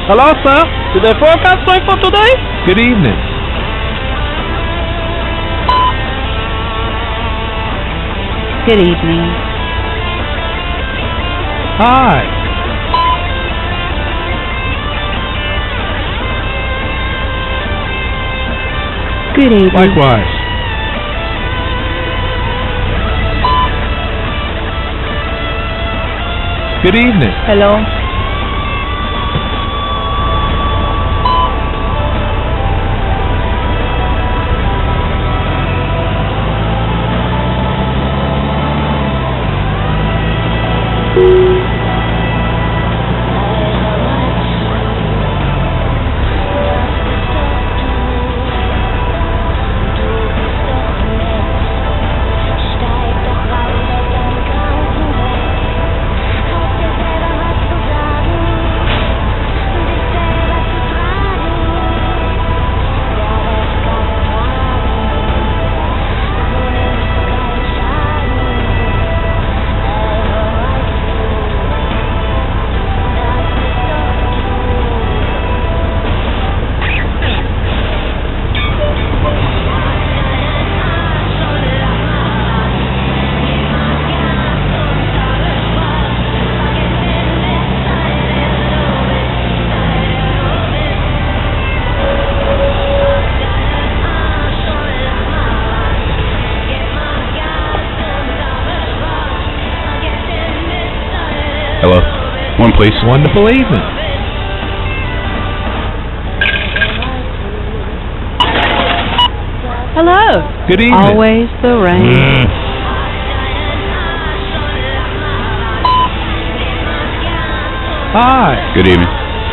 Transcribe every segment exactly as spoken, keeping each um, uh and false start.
Hello, sir. Is the forecast going for today? Good evening. Good evening. Hi. Good evening. Likewise. Good evening. Hello. Hello? One, please. Wonderful evening. Hello. Good evening. Always the rain. Mm. Hi. Good evening.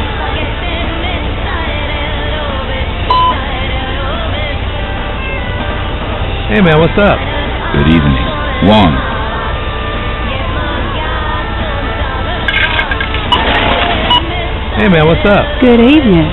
Hey, man, what's up? Good evening. One. Hey, man, what's up? Good evening.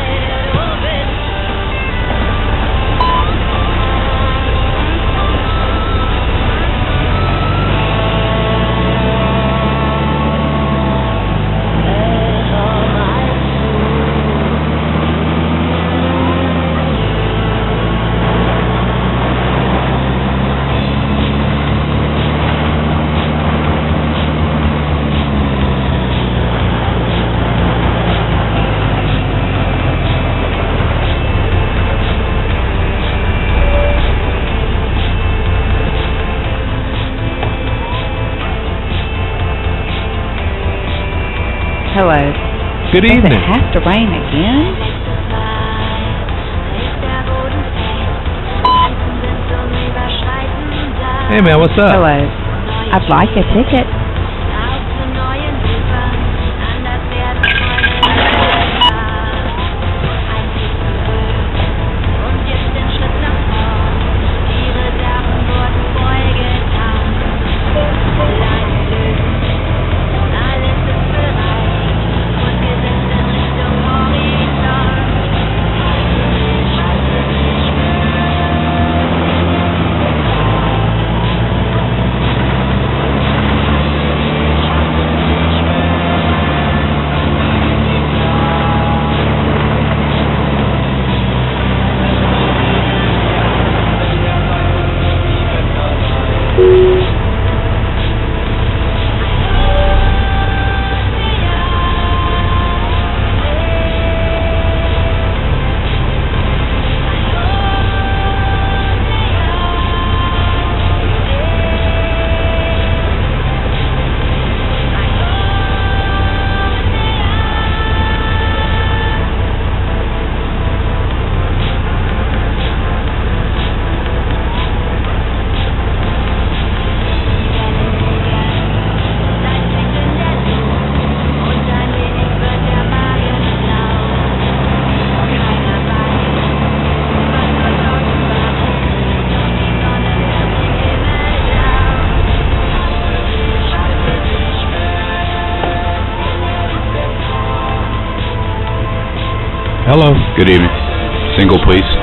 Hello. Good Does evening. it have to rain again? Hey, man, what's up? Hello. I'd like a ticket. Hello. Good evening. Single, please.